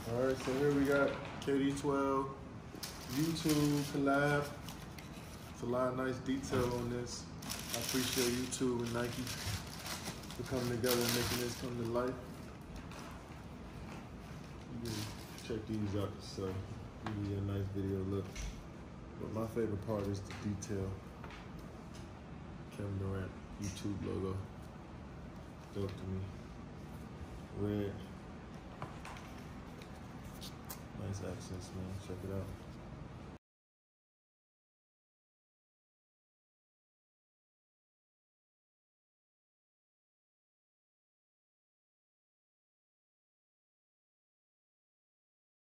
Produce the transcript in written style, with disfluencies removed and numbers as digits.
All right, so here we got KD12 YouTube collab. It's a lot of nice detail on this. I appreciate YouTube and Nike for coming together and making this come to life. You can check these out yourself. Give you a nice video look. But my favorite part is the detail. Kevin Durant YouTube logo. Dope to me. Red. Nice accents, man. Check it out.